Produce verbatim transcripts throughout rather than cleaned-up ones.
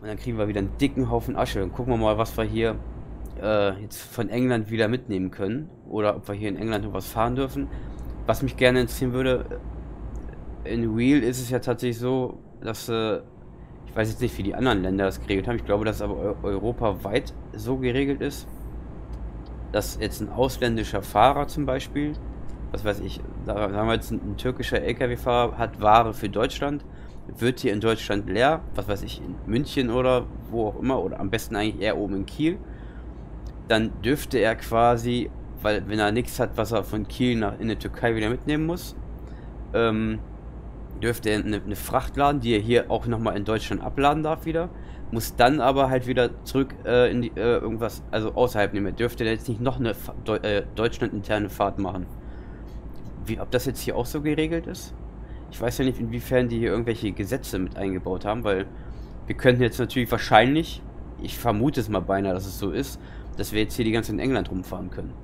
Und dann kriegen wir wieder einen dicken Haufen Asche. Dann gucken wir mal, was wir hier äh, jetzt von England wieder mitnehmen können. Oder ob wir hier in England noch was fahren dürfen. Was mich gerne interessieren würde, in Wheel ist es ja tatsächlich so, dass, äh, ich weiß jetzt nicht, wie die anderen Länder das geregelt haben. Ich glaube, dass es aber eu europaweit so geregelt ist, dass jetzt ein ausländischer Fahrer zum Beispiel, was weiß ich, da sagen wir jetzt, ein, ein türkischer L K W-Fahrer hat Ware für Deutschland, wird hier in Deutschland leer, was weiß ich, in München oder wo auch immer, oder am besten eigentlich eher oben in Kiel, dann dürfte er quasi, weil wenn er nichts hat, was er von Kiel nach in die Türkei wieder mitnehmen muss, ähm, dürfte er eine, eine Fracht laden, die er hier auch nochmal in Deutschland abladen darf wieder, muss dann aber halt wieder zurück äh, in die, äh, irgendwas, also außerhalb nehmen. Er dürfte jetzt nicht noch eine Fa Deu äh, deutschlandinterne Fahrt machen. Wie, ob das jetzt hier auch so geregelt ist? Ich weiß ja nicht, inwiefern die hier irgendwelche Gesetze mit eingebaut haben, weil wir könnten jetzt natürlich wahrscheinlich, ich vermute es mal beinahe, dass es so ist, dass wir jetzt hier die ganze Zeit in England rumfahren können.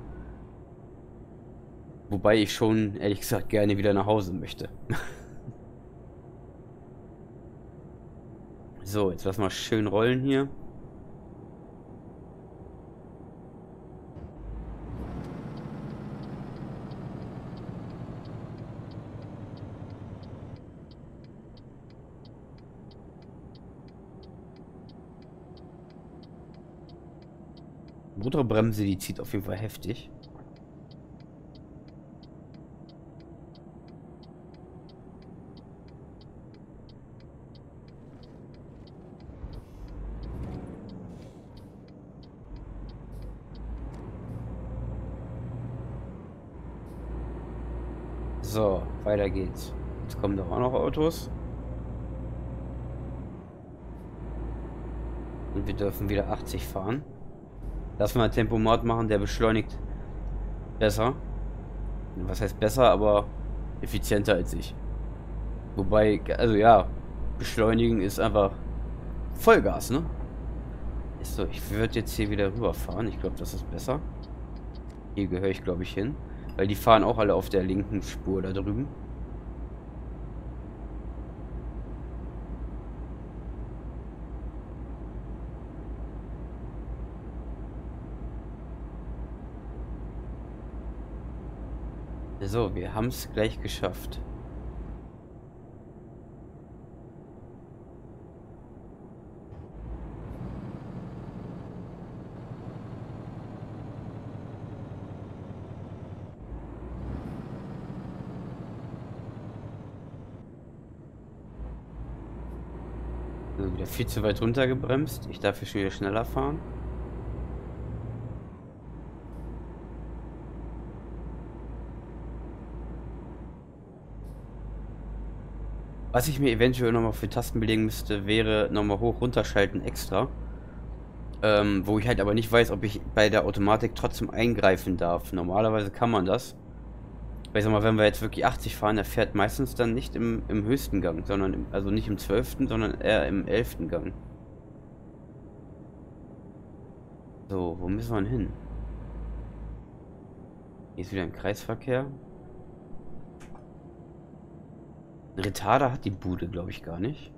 Wobei ich schon, ehrlich gesagt, gerne wieder nach Hause möchte. So, jetzt lass mal schön rollen hier. Motorbremse, die zieht auf jeden Fall heftig. So, weiter geht's. Jetzt kommen doch auch noch Autos. Und wir dürfen wieder achtzig fahren. Lass mal Tempomat machen, der beschleunigt besser. Was heißt besser, aber effizienter als ich. Wobei, also ja, beschleunigen ist einfach Vollgas, ne? Ist so, ich würde jetzt hier wieder rüberfahren. Ich glaube, das ist besser. Hier gehöre ich, glaube ich, hin. Weil die fahren auch alle auf der linken Spur da drüben. So, wir haben es gleich geschafft. So, wieder viel zu weit runter gebremst. Ich darf hier schon wieder schneller fahren. Was ich mir eventuell nochmal für Tasten belegen müsste, wäre nochmal hoch runterschalten extra. Ähm, wo ich halt aber nicht weiß, ob ich bei der Automatik trotzdem eingreifen darf. Normalerweise kann man das. Weil ich sag mal, wenn wir jetzt wirklich achtzig fahren, der fährt meistens dann nicht im, im höchsten Gang, sondern im, also nicht im zwölften, sondern eher im elften Gang. So, wo müssen wir denn hin? Hier ist wieder ein Kreisverkehr. Ein Retarder hat die Bude, glaube ich, gar nicht.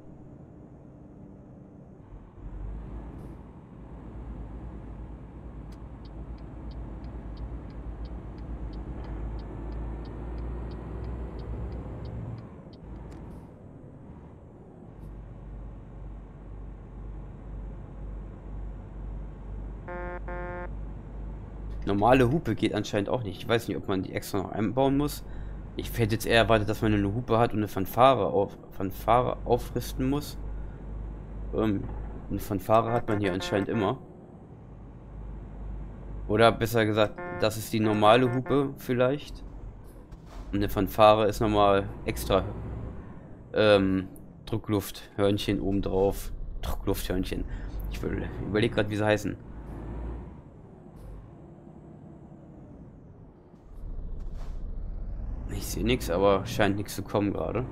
Normale Hupe geht anscheinend auch nicht. Ich weiß nicht, ob man die extra noch einbauen muss. Ich hätte jetzt eher erwartet, dass man eine Hupe hat und eine Fanfare, auf, Fanfare aufrüsten muss. Ähm, eine Fanfare hat man hier anscheinend immer. Oder besser gesagt, das ist die normale Hupe vielleicht. Und eine Fanfare ist nochmal extra ähm, Drucklufthörnchen obendrauf. Drucklufthörnchen. Ich überlege gerade, wie sie heißen. Ich sehe nichts, aber scheint nichts zu kommen gerade.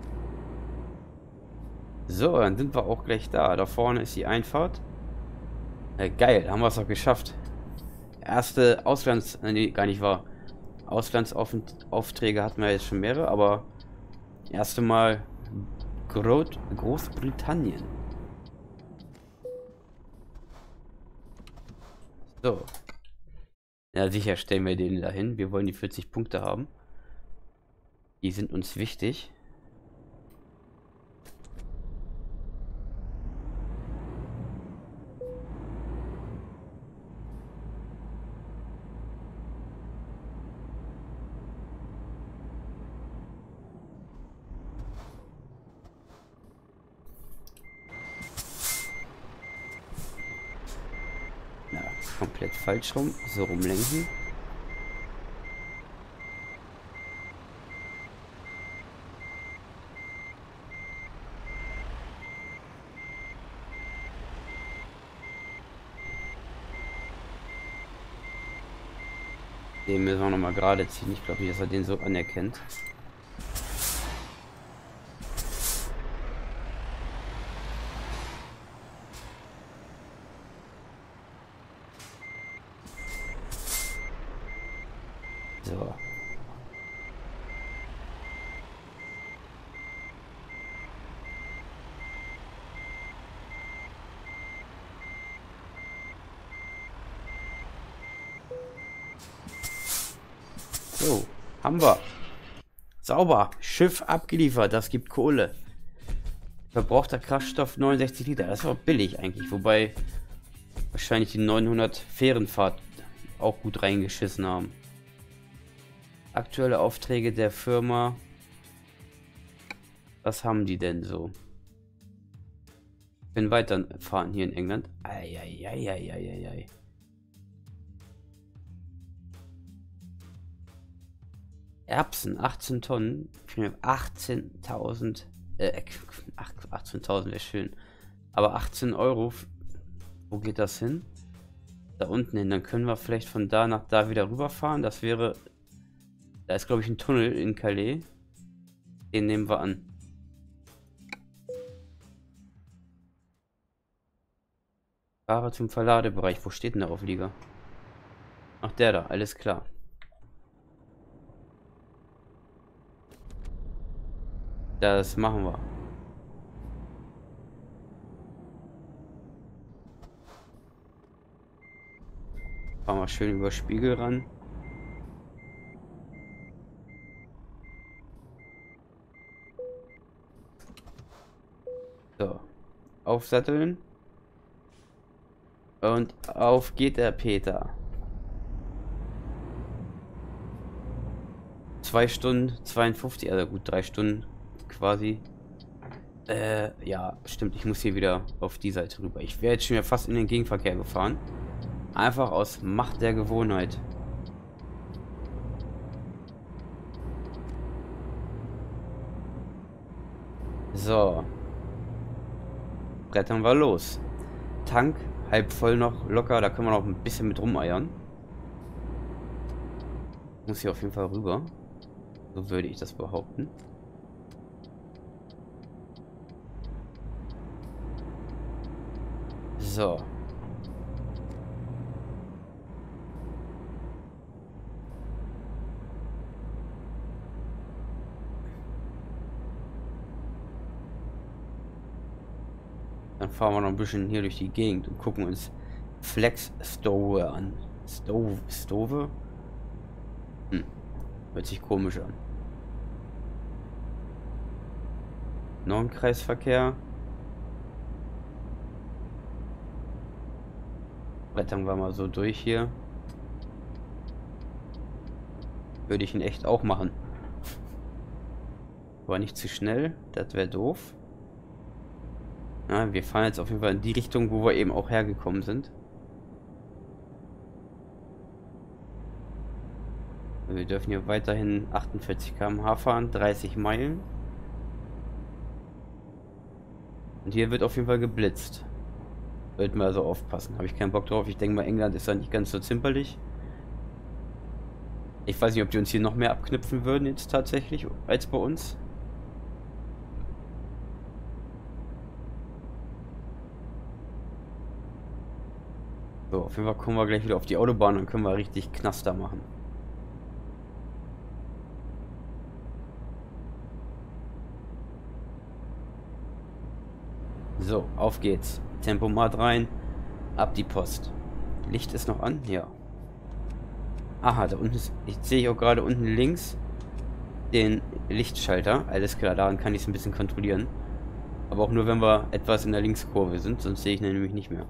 So, dann sind wir auch gleich da. Da vorne ist die Einfahrt. Ja, geil, haben wir es doch geschafft. Erste Auslands... Nee, gar nicht wahr. Auslandsaufträge hatten wir jetzt schon mehrere, aber erste Mal Gro Großbritannien. So. Ja, sicher stellen wir den dahin. Wir wollen die vierzig Punkte haben. Die sind uns wichtig. Na, komplett falsch rum. So rumlenken. Den müssen wir noch mal gerade ziehen. Ich glaube nicht, dass er den so anerkennt. So. So, haben wir. Sauber. Schiff abgeliefert. Das gibt Kohle. Verbrauchter Kraftstoff neunundsechzig Liter. Das war billig eigentlich. Wobei wahrscheinlich die neunhundert Fährenfahrt auch gut reingeschissen haben. Aktuelle Aufträge der Firma. Was haben die denn so? Ich bin weiterfahren hier in England. Eieieiei. Erbsen, achtzehn Tonnen. achtzehntausend. Äh, achtzehntausend wäre schön. Aber achtzehn Euro. Wo geht das hin? Da unten hin. Dann können wir vielleicht von da nach da wieder rüberfahren. Das wäre. Da ist, glaube ich, ein Tunnel in Calais. Den nehmen wir an. Fahre zum Verladebereich. Wo steht denn der Auflieger? Ach, der da. Alles klar. Das machen wir. Fahren wir schön über Spiegel ran. So. Aufsatteln. Und auf geht der Peter. Zwei Stunden zweiundfünfzig, also gut drei Stunden quasi. Äh, ja, stimmt, ich muss hier wieder auf die Seite rüber. Ich wäre jetzt schon wieder fast in den Gegenverkehr gefahren. Einfach aus Macht der Gewohnheit. So. Brettern wir los. Tank halb voll noch locker, da können wir noch ein bisschen mit rumeiern. Muss hier auf jeden Fall rüber. So würde ich das behaupten. So. Dann fahren wir noch ein bisschen hier durch die Gegend und gucken uns Flex Stove an. Stove? Stove? Hm. Hört sich komisch an. Nordenkreisverkehr. Brettern wir mal so durch hier. Würde ich ihn echt auch machen. Aber nicht zu schnell, das wäre doof. Ja, wir fahren jetzt auf jeden Fall in die Richtung, wo wir eben auch hergekommen sind. Wir dürfen hier weiterhin achtundvierzig Kilometer pro Stunde fahren, dreißig Meilen. Und hier wird auf jeden Fall geblitzt. Sollten wir also aufpassen. Habe ich keinen Bock drauf. Ich denke mal, England ist da nicht ganz so zimperlich. Ich weiß nicht, ob die uns hier noch mehr abknüpfen würden jetzt tatsächlich, als bei uns. So, auf jeden Fall kommen wir gleich wieder auf die Autobahn und können wir richtig Knaster machen. So, auf geht's. Tempomat rein. Ab die Post. Licht ist noch an? Ja. Aha, da unten ist... Ich sehe auch gerade unten links den Lichtschalter. Alles klar, daran kann ich es ein bisschen kontrollieren. Aber auch nur, wenn wir etwas in der Linkskurve sind. Sonst sehe ich ihn nämlich nicht mehr.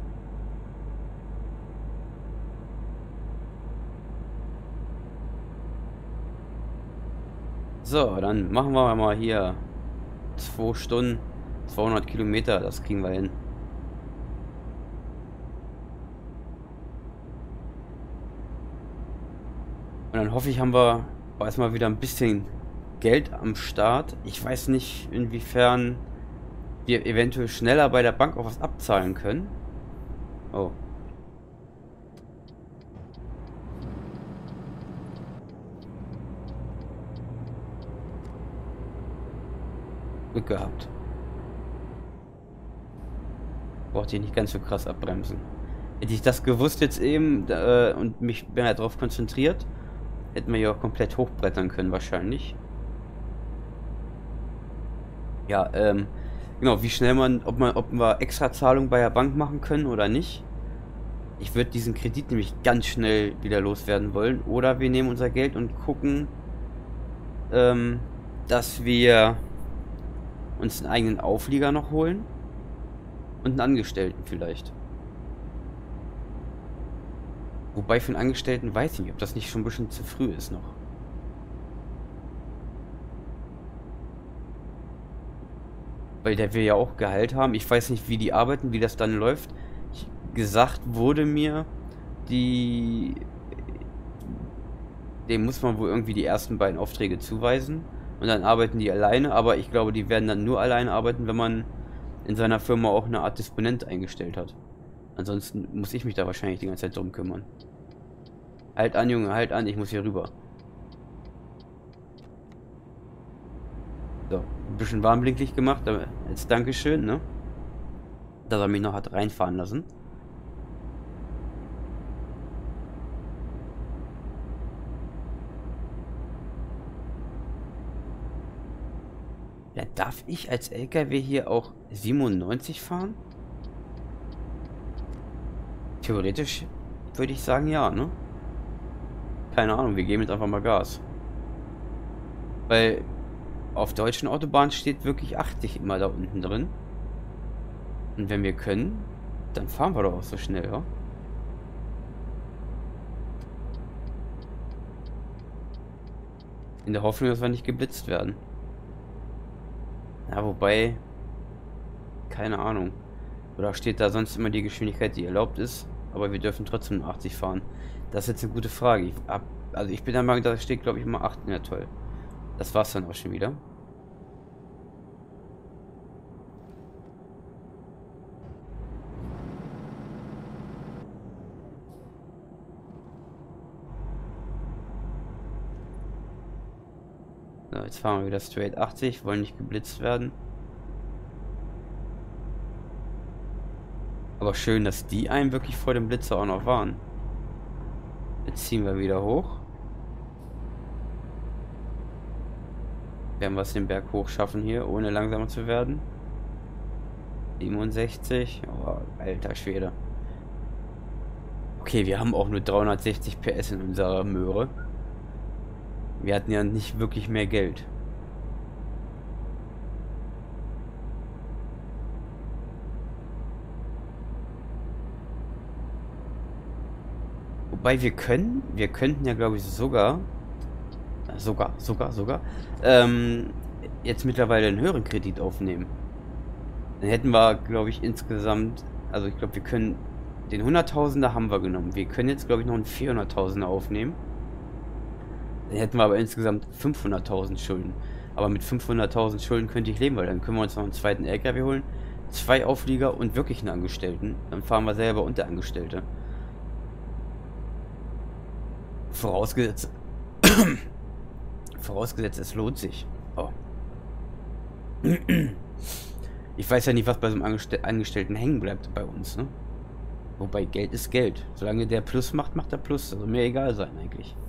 So, dann machen wir mal hier zwei Stunden, zweihundert Kilometer, das kriegen wir hin. Und dann hoffe ich, haben wir erstmal wieder ein bisschen Geld am Start. Ich weiß nicht, inwiefern wir eventuell schneller bei der Bank auch was abzahlen können. Oh. Glück gehabt. Braucht ihr nicht ganz so krass abbremsen. Hätte ich das gewusst jetzt eben äh, und mich mehr darauf konzentriert, hätten wir ja auch komplett hochbrettern können wahrscheinlich. Ja, ähm, genau, wie schnell man, ob man, ob wir extra Zahlungen bei der Bank machen können oder nicht. Ich würde diesen Kredit nämlich ganz schnell wieder loswerden wollen. Oder wir nehmen unser Geld und gucken, ähm, dass wir uns einen eigenen Auflieger noch holen. Und einen Angestellten vielleicht. Wobei für einen Angestellten weiß ich nicht, ob das nicht schon ein bisschen zu früh ist noch. Weil der will ja auch Gehalt haben. Ich weiß nicht, wie die arbeiten, wie das dann läuft. Ich, gesagt wurde mir, die... Dem muss man wohl irgendwie die ersten beiden Aufträge zuweisen. Und dann arbeiten die alleine. Aber ich glaube, die werden dann nur alleine arbeiten, wenn man in seiner Firma auch eine Art Disponent eingestellt hat. Ansonsten muss ich mich da wahrscheinlich die ganze Zeit drum kümmern. Halt an, Junge, halt an, ich muss hier rüber. So, ein bisschen Warnblinklicht gemacht, aber als Dankeschön, ne? Dass er mich noch hat reinfahren lassen. Ja, darf ich als L K W hier auch siebenundneunzig fahren? Theoretisch würde ich sagen, ja, ne? Keine Ahnung, wir geben jetzt einfach mal Gas. Weil auf deutschen Autobahnen steht wirklich achtzig immer da unten drin. Und wenn wir können, dann fahren wir doch auch so schnell, ja? In der Hoffnung, dass wir nicht geblitzt werden. Ja, wobei... Keine Ahnung. Oder steht da sonst immer die Geschwindigkeit, die erlaubt ist? Aber wir dürfen trotzdem achtzig fahren. Das ist jetzt eine gute Frage. Ich hab, also ich bin der Meinung, da steht glaube ich immer acht. Ja toll. Das war's dann auch schon wieder. So, jetzt fahren wir wieder straight achtzig. Wollen nicht geblitzt werden. Aber schön, dass die einen wirklich vor dem Blitzer auch noch waren. Jetzt ziehen wir wieder hoch. Werden wir es den Berg hoch schaffen hier, ohne langsamer zu werden. siebenundsechzig. Oh, alter Schwede. Okay, wir haben auch nur dreihundertsechzig P S in unserer Möhre. Wir hatten ja nicht wirklich mehr Geld. Wobei wir können, wir könnten ja glaube ich sogar, sogar, sogar, sogar, ähm, jetzt mittlerweile einen höheren Kredit aufnehmen. Dann hätten wir glaube ich insgesamt, also ich glaube wir können, den hunderttausender haben wir genommen. Wir können jetzt glaube ich noch einen vierhunderttausender aufnehmen. Dann hätten wir aber insgesamt fünfhunderttausend Schulden. Aber mit fünfhunderttausend Schulden könnte ich leben, weil dann können wir uns noch einen zweiten L K W holen, zwei Auflieger und wirklich einen Angestellten. Dann fahren wir selber und der Angestellte. Vorausgesetzt. Vorausgesetzt, es lohnt sich. Oh. Ich weiß ja nicht, was bei so einem Angestell Angestellten hängen bleibt bei uns, ne? Wobei Geld ist Geld. Solange der Plus macht, macht er Plus. Also mir egal sein eigentlich.